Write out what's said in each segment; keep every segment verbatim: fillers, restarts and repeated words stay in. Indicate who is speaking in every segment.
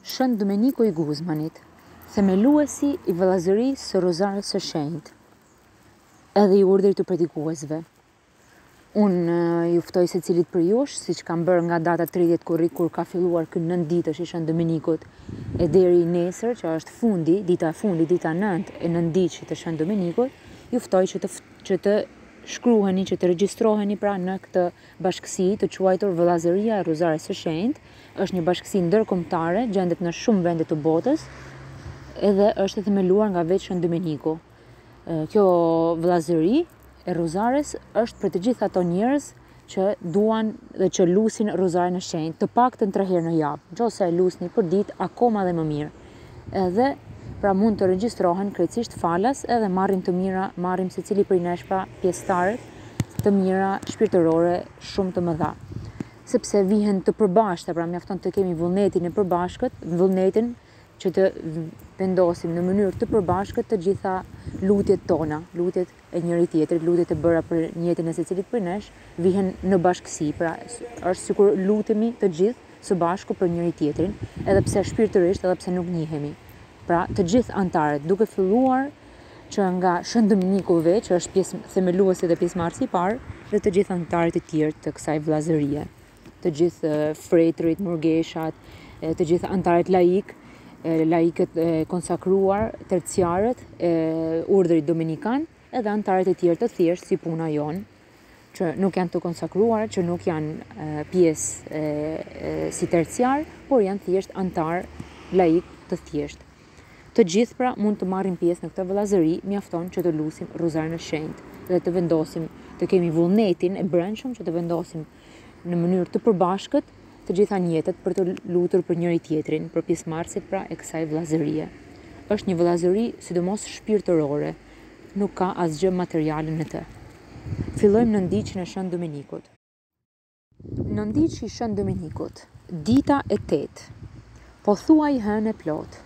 Speaker 1: Shën Domenico i Guzmanit, themeluesi i vëllazërisë së Rozares së Shenjtë, edhe i urdhrit të predikuesve. Unë uh, ju ftoj secilit për jush, siç kam bërë nga data tridhjetë korrik kur ka filluar ky nëntditësh i Shën Domenikut, e deri nesër, që është fundi, dita e fundit, dita nëntë e nëntditëshit të Shën Domenikut, ju ftoj që të, që të shkruheni, që të regjistroheni pra në këtë bashkësi të quajtur Vëllazëria e Rozares së Shenjtë. Është një bashkësi ndërkombëtare, gjendet në shumë vende të botës, edhe është themeluar nga vetë Shën Domeniku. Kjo vëllazëri e Rozares është për të gjithë ato njerëz që duan dhe që lusin Rozaren e Shenjtë, të paktën tre herë në javë. Nëse e lusni për ditë, akoma dhe më mirë. Edhe pra mund të regjistrohen krejtësisht falas, edhe marrim të mira, marrim secili prej nesh pra pjesëtarët të mira shpirtërore shumë të mëdha. Sepse vihen të përbashkëta, pra mjafton të kemi vullnetin e përbashkët, vullnetin që të vendosim në mënyrë të përbashkët të gjitha lutjet tona, lutjet e njëri tjetrit, lutjet e bëra për jetën e secilit prej nesh, vihen në bashkësi, pra është sikur lutemi të gjithë së bashku për njëri tjetrin, edhe pse shpirtërisht, edhe pse nuk njihemi. Pra të gjithë antarët, duke filluar që nga Shën Domeniku vetë, që është pjesë themeluesi dhe pjesëmarrësi i parë, dhe të gjithë antarët e tjerë të kësaj vëllazërie, të gjithë fretërit, murgeshat, të gjithë antarët laik, laikët konsakruar, terciarët, urdhrit dominikan, edhe antarët e tjerë të thjeshtë si puna jonë, që nuk janë të konsakruar, që nuk janë pjesë si terciar, por janë thjesht antar laik të thjeshtë. Të gjithë pra mund të marrin pjesë në këtë vëllazëri, mjafton që të lusim Rozaren e Shenjtë dhe të vendosim, të kemi vullnetin e brendshëm që të vendosim në mënyrë të përbashkët të gjitha njetët për të lutur për njëri tjetrin, për pjesëmarrësit pra e kësaj vëllazërie. Është një vëllazëri sidomos shpirtërore, nuk ka asgjë materiale në të. Fillojmë nëndiqin e Shën Domenikut. Nëndiqi i Shën Domenikut, dita e tetë, pothuaj hënë e plotë.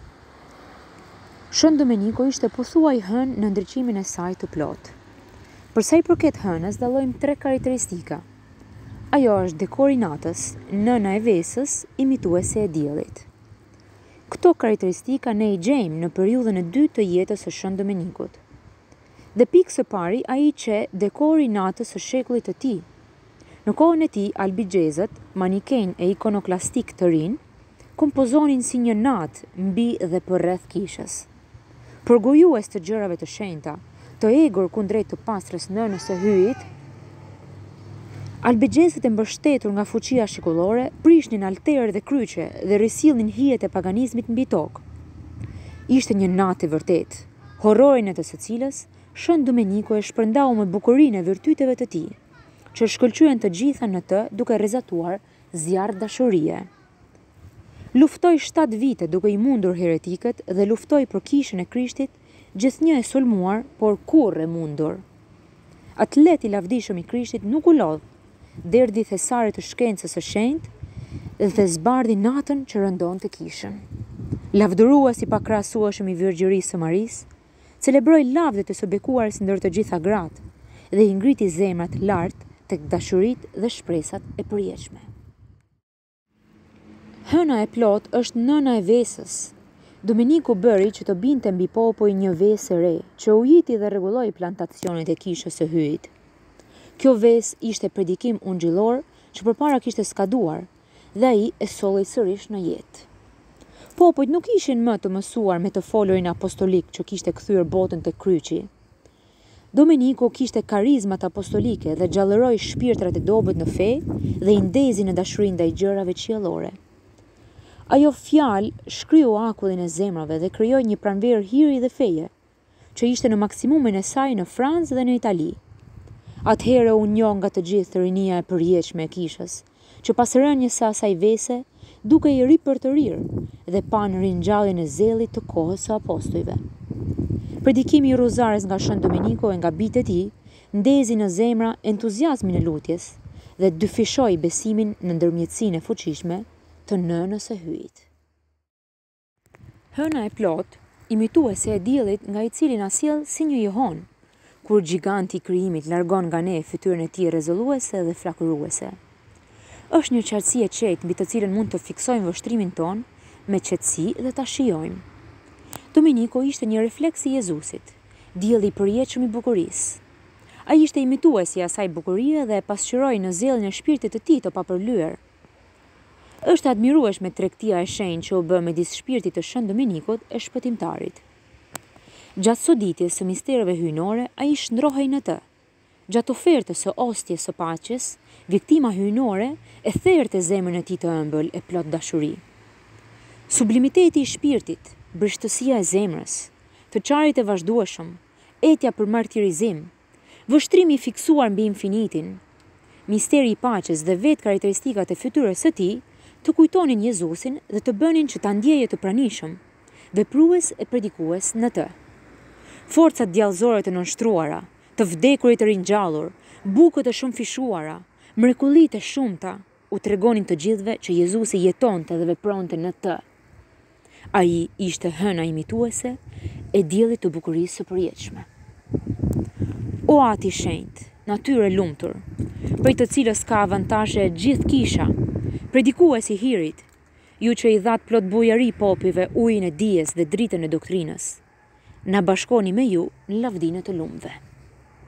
Speaker 1: Shën Domeniku ishte pothuaj hënë në ndriqimin e saj të plotë. Për sa i përket hënës, dallojmë tre karakteristika. Ajo është dekori natës, nëna e vesës, imituese e diellit. Këto karakteristika ne i gjejmë në periudhën e dytë të jetës së Shën Domenikut. Dhe pikë së pari ai që dekori natës së shekullit të tij. Në kohën e tij, albixhezët, maniken e ikonoklastik të rinë, kompozonin si një natë mbi dhe përreth kishës. Përgojues të gjërave të shenjta, të egur kundrejt të pastrës nënës së hyjit, albixhezët e mbështetur nga fuqia shekullore prishnin altere dhe kryqe dhe risillnin hijet e paganizmit mbi tokë. Ishte një natë e vërtetë, horrorin e të së cilës Shën Domeniku e shpërndau me bukurinë e virtyteve të tij, që shkëlqyen të gjitha në të duke rrezatuar zjarr dashurie. Luftoi shtatë vite duke i mundur heretikët dhe luftoi për kishën e Krishtit, gjithnjë e sulmuar, por kurrë e mundur. Atlet i lavdishëm i Krishtit nuk u lodh, derdhi thesaret të shkencës së shenjtë dhe zbardhi natën që rëndonte kishën. Lavdërues i pakrahasueshëm i Virgjërisë së Marisë, celebroi lavdet e së bekuares ndër të gjitha gratë dhe i ngriti zemrat lart tek dashuritë dhe shpresat e përjetshme. Hëna e plot është nëna e vesës. Domeniku bëri që të binte mbi popull një vesë e re, që ujiti dhe rregulloi plantacionet e kishës së hyjit. Kjo vesë ishte predikim ungjillor që përpara kishte skaduar, dhe ai e solli sërish në jetë. Popujt nuk ishin më të mësuar me të folurin apostolik që kishte kthyer botën tek kryqi. Domeniku kishte karizmat apostolike dhe gjallëroi shpirtrat e dobët në fe dhe i ndezi në dashurinë ndaj gjërave qiellore. Ajo fjalë shkryu akullin e zemrave dhe krijoi një pranverë hiri dhe feje, që ishte në maksimumin e saj në Francë dhe në Itali. Atëherë u njoh nga të gjithë rinia e përjetshme e kishës, që pas rënies së asaj vese, duke i ripërtërir dhe pan ringjalljen e zellit të kohës së apostujve. Predikimi i Rozares nga Shën Domeniku e nga bijtë e tij ndezi në zemra entuziazmin e lutjes dhe dyfishoi besimin në ndërmjetësinë e fuqishme të nënës së hyjit. Hëna e plot, imituese e diellit nga i cili na sjell si një johon, kur gjiganti i krijimit largon nga ne fytyrën e tij rrezulluese dhe flakëruese. Është një qartësi e qetë mbi të cilën mund të fiksojmë vështrimin ton me qetësi dhe ta shijojmë. Dominiko ishte një refleks i Jezusit, dielli i përjetshëm i bukurisë. Ai ishte imituesi i asaj bukurie dhe e pasqyroi në zelljen e shpirtit të tij të papërlyer. Është admirueshme tregtia e shenjtë që u bë midis shpirtit të Shën Dominikut e shpëtimtarit. Gjatë soditjes së mistereve hyjnore, ai shndrohej në të. Gjatë ofertës së ostjes së paqes, viktima hyjnore e therrte zemrën e tij të ëmbël e plot dashuri. Sublimiteti i shpirtit, brishtësia e zemrës, të çarit e vazhdueshëm, etja për martirizim, vështrimi i fiksuar mbi infinitin, misteri i paqes dhe vetë karakteristikat e fytyrës së tij të kujtonin Jezusin dhe të bënin që ta ndjeje të pranishëm, veprues e predikues në të. Forcat djallëzore të nënshtruara, të vdekurit të ringjallur, bukët e shumëfishuara, mrekullitë e shumta, u tregonin të gjithëve që Jezusi jetonte dhe vepronte në të. Ai ishte hëna imituese e diellit të bukurisë së përjetshme. O Ati i shenjtë, natyrë e lumtur, prej të cilës ka avantazhe gjithkisha, predikues i hirit, ju që i dhat plot bujari popive ujin e dijes dhe dritën e doktrinës, na bashkoni me ju në lavdinë të lumve.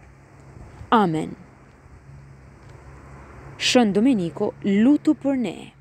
Speaker 1: Amen. Shën Dominiko lutu për ne.